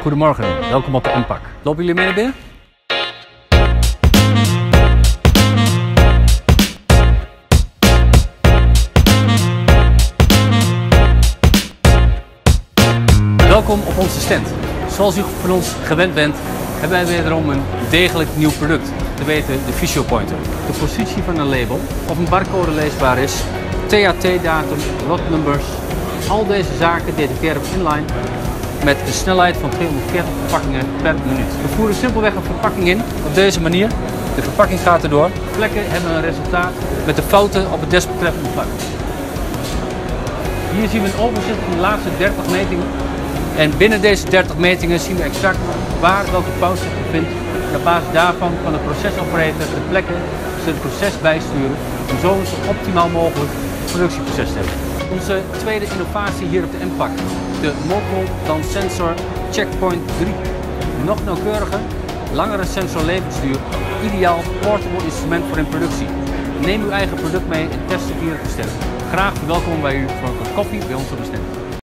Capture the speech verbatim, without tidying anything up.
Goedemorgen, welkom op de Empac. Lopen jullie mee naar binnen? Welkom op onze stand. Zoals u van ons gewend bent, hebben wij wederom een degelijk nieuw product, te weten de VisioPointer. De positie van een label of een barcode leesbaar is, T A T-datum, lotnummers, al deze zaken detecteren we inline met een snelheid van tweehonderdveertig verpakkingen per minuut. We voeren simpelweg een verpakking in op deze manier. De verpakking gaat erdoor. Plekken hebben een resultaat met de fouten op het desbetreffende vlak. Hier zien we een overzicht van de laatste dertig metingen. En binnen deze dertig metingen zien we exact waar welke fout zich bevindt. En op basis daarvan kan de procesoperator de plekken het proces bijsturen om zo een zo optimaal mogelijk productieproces te hebben. Onze tweede innovatie hier op de Empac, de Mobile Dan Sensor Checkpoint drie. Nog nauwkeuriger, langere sensorlevensduur, ideaal portable instrument voor in productie. Neem uw eigen product mee en test het hier op de stand. Graag verwelkomen wij u voor een kop koffie bij ons op de stand.